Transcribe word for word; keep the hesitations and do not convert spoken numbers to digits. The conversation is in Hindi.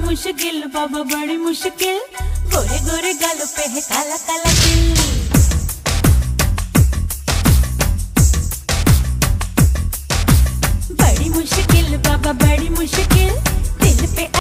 मुश्किल बाबा बड़ी मुश्किल, गोरे गोरे गालों पे है काला काला दिल। बड़ी मुश्किल बाबा बड़ी मुश्किल।